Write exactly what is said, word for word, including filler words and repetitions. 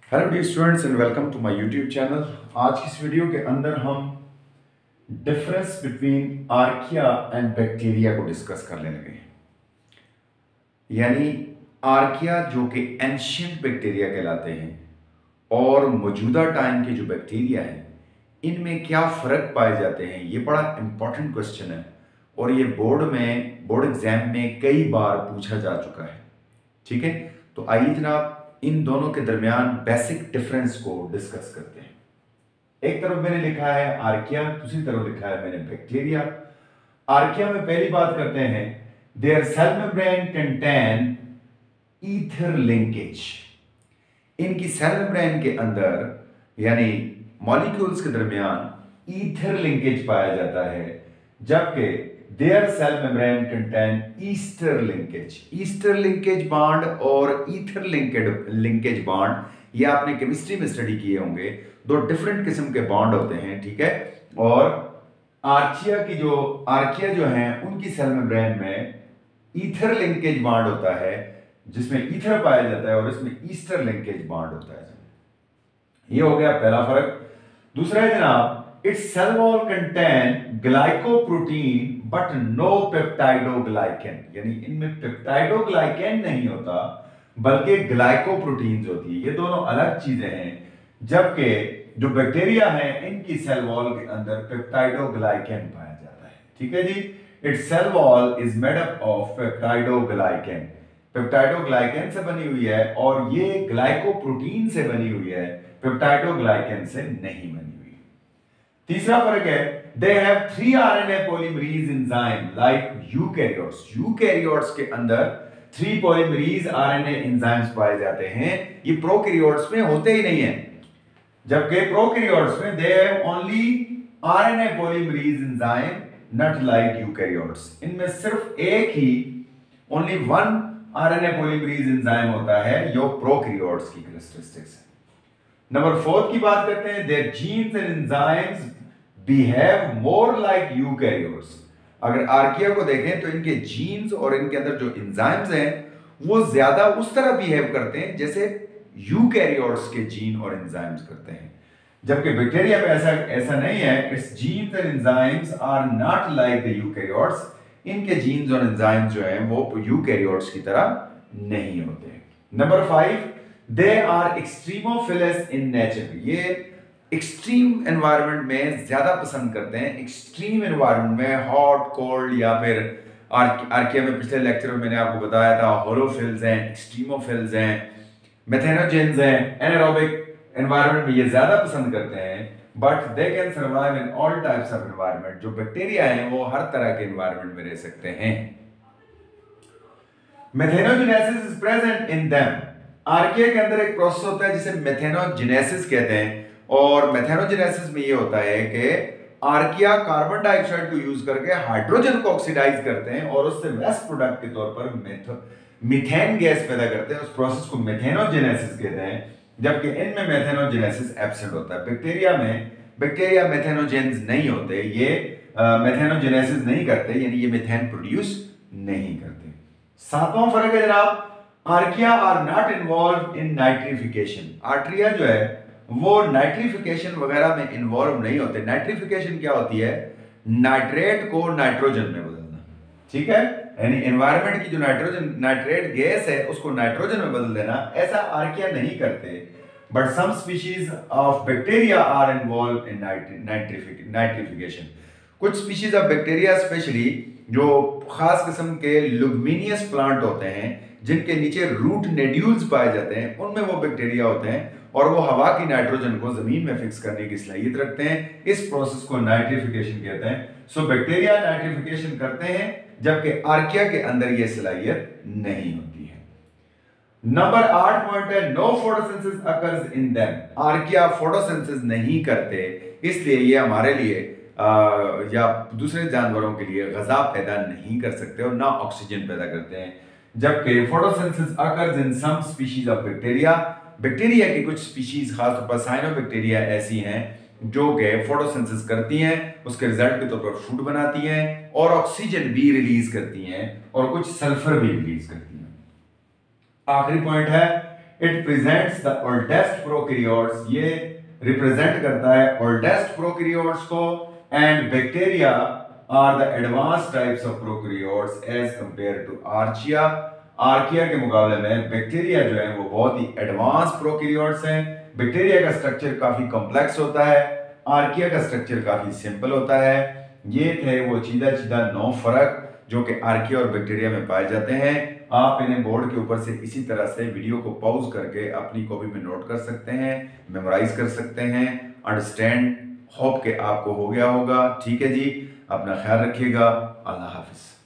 Hello the students and welcome to my YouTube channel. आज की इस वीडियो के अंदर हम difference between archaea and bacteria को डिस्कस कर लेने गए। यानी आर्किया जो कि एंशियंट बैक्टीरिया कहलाते हैं और मौजूदा टाइम के जो बैक्टीरिया हैं इनमें क्या फ़र्क पाए जाते हैं, ये बड़ा इंपॉर्टेंट क्वेश्चन है और ये बोर्ड में बोर्ड एग्जाम में कई बार पूछा जा चुका है। ठीक है, तो आइए जनाब इन दोनों के दरमियान बेसिक डिफरेंस को डिस्कस करते हैं। एक तरफ मैंने लिखा है आर्किया, दूसरी तरफ लिखा है मैंने बैक्टीरिया। आर्किया में पहली बात करते हैं, their cell membrane contain ether linkage. इनकी सेल मेम्ब्रेन के अंदर यानी मॉलिक्यूल्स के दरमियान ईथर लिंकेज पाया जाता है, जबकि their cell membrane contain ester linkage. Ester linkage bond और ईथर लिंकेड लिंकेज बॉन्ड ये आपने केमिस्ट्री में स्टडी किए होंगे, दो डिफरेंट किस्म के बॉन्ड होते हैं। ठीक है, और आर्किया की जो आर्किया जो हैं उनकी सेल मेम्ब्रेन में ईथर लिंकेज बॉन्ड होता है जिसमें ईथर पाया जाता है और इसमें ईस्टर लिंकेज बॉन्ड होता है। ये हो गया पहला फर्क। दूसरा है जनाब, its cell wall contain glycoprotein but no peptidoglycan। यानी इनमें पेप्टाइडोग्लाइकेन नहीं होता बल्कि ग्लाइकोप्रोटीन्स होती है। ये दोनों अलग चीजें हैं, जबकि जो बैक्टीरिया है इनकी सेल वॉल के अंदर पेप्टाइडोग्लाइकेन पाया जाता है। ठीक है जी, its cell wall is made up of peptidoglycan। Peptidoglycan से बनी हुई है और ये ग्लाइकोप्रोटीन से बनी हुई है, पेप्टाइडोग्लाइकेन से नहीं बनी। तीसरा फर्क है, they have three RNA polymerase enzyme like eukaryotes. Eukaryotes के अंदर थ्री पॉलीमरेज आरएनए एंजाइम्स पाए जाते हैं, ये प्रोकैरियोट्स में होते ही नहीं है। जबकि प्रोकैरियोट्स में they have only RNA polymerase enzyme not like eukaryotes. इनमें सिर्फ एक ही only one RNA polymerase enzyme होता है जो प्रोकैरियोट्स की कैरेक्टरिस्टिक्स है। नंबर फोर्थ की बात करते हैं, their genes and enzymes behave more like eukaryotes. अगर आर्किया को देखें तो इनके जीन्स और इनके अंदर जो एंजाइम्स हैं वो ज्यादा उस तरह बिहेव करते हैं जैसे यूकैरियोट्स के जीन और एंजाइम्स करते हैं, जबकि बैक्टीरिया में ऐसा ऐसा नहीं है। Its genes and enzymes are not like the eukaryotes. इनके जीन्स और एंजाइम्स जो हैं वो यूकैरियोट्स की तरह नहीं होते। Number five, they are extremophiles in nature. ये एक्सट्रीम एनवायरनमेंट में ज्यादा पसंद करते हैं। एक्सट्रीम एनवायरनमेंट में हॉट कोल्ड या फिर आर्किया में पिछले लेक्चर में मैंने आपको बताया था होलोफिल्स हैं, एक्सट्रीमोफिल्स हैं, मेथेनोजेंस हैं। एनारोबिक एनवायरनमेंट में ये ज्यादा पसंद करते हैं, but they can survive in all types of environment. जो बैक्टीरिया हैं वो हर तरह के एनवायरनमेंट में रह सकते हैं। Methanogenesis is present in them. Archaea के अंदर एक प्रोसेस होता है जिसे मेथेनोजेनेसिस कहते हैं, और मेथेनोजेनेसिस में ये होता है कि आर्किया कार्बन डाइऑक्साइड को यूज करके हाइड्रोजन को ऑक्सीडाइज करते हैं और उससे वेस्ट प्रोडक्ट के तौर पर मीथेन गैस पैदा करते हैं। उस प्रोसेस को मेथेनोजेनेसिस कहते हैं, जबकि इनमें मेथेनोजेनेसिस एब्सेंट होता है। बैक्टीरिया में बैक्टीरिया मेथेनोजेंस नहीं होते, ये मेथेनोजेनेसिस नहीं करते, यानी ये मीथेन प्रोड्यूस नहीं करते। सातवां फर्क है जनाब, archaea are not involve in nitrification. आर्ट्रिया जो है वो नाइट्रिफिकेशन वगैरह में इन्वॉल्व नहीं होते। नाइट्रिफिकेशन क्या होती है? नाइट्रेट को नाइट्रोजन में बदलना। ठीक है, यानी एनवायरनमेंट की जो नाइट्रोजन नाइट्रेट गैस है उसको नाइट्रोजन में बदल देना, ऐसा आर्किया नहीं करते। But some species of bacteria are involve in nitrification. कुछ स्पीशीज ऑफ बैक्टीरिया स्पेशली जो खास किस्म के लुगमिनियस प्लांट होते हैं जिनके नीचे रूट नेड्यूल्स पाए जाते हैं, उनमें वो बैक्टीरिया होते हैं और वो हवा की नाइट्रोजन को जमीन में फिक्स करने की सलाहियत रखते हैं। इस प्रोसेस को नाइट्रिफिकेशन कहते हैं। सो बैक्टीरिया नाइट्रिफिकेशन करते हैं, जबकि आर्किया के अंदर ये सलाहियत नहीं होती है। नंबर आठ पॉइंट है, no photosynthesis occurs in them. Archaea photosynthesis नहीं करते, इसलिए ये हमारे लिए आ, या दूसरे जानवरों के लिए ग़िज़ा पैदा नहीं कर सकते और ना ऑक्सीजन पैदा करते हैं, जबकि photosynthesis occurs in some species of bacteria. Bacteria की कुछ स्पीशीज खासतौर पर साइनोबैक्टीरिया ऐसी हैं जो कि फोटोसिंथेसिस करती हैं, उसके रिजल्ट के तौर पर फूड बनाती हैं और ऑक्सीजन भी रिलीज करती हैं और कुछ सल्फर भी रिलीज करती हैं। आखिरी पॉइंट है, it presents the oldest prokaryotes, ये रिप्रेजेंट करता है ओल्डेस्ट प्रोकैरियोट्स को, and bacteria are the advance types of prokaryotes as compare to Archaea. Archaea के मुकाबले में बैक्टीरिया जो है वो बहुत ही एडवांस प्रोकैरियोट्स हैं। बैक्टीरिया का स्ट्रक्चर काफी कॉम्प्लेक्स होता है, आर्किया का स्ट्रक्चर काफी सिंपल होता है। ये थे वो सीधा सीधा नौ फर्क जो कि आर्किया और बैक्टीरिया में पाए जाते हैं। आप इन्हें बोर्ड के ऊपर से इसी तरह से वीडियो को पॉज करके अपनी कॉपी में नोट कर सकते हैं, मेमोराइज कर सकते हैं, अंडरस्टैंड। होप के आपको हो गया होगा। ठीक है जी, अपना ख्याल रखिएगा। अल्लाह हाफिज।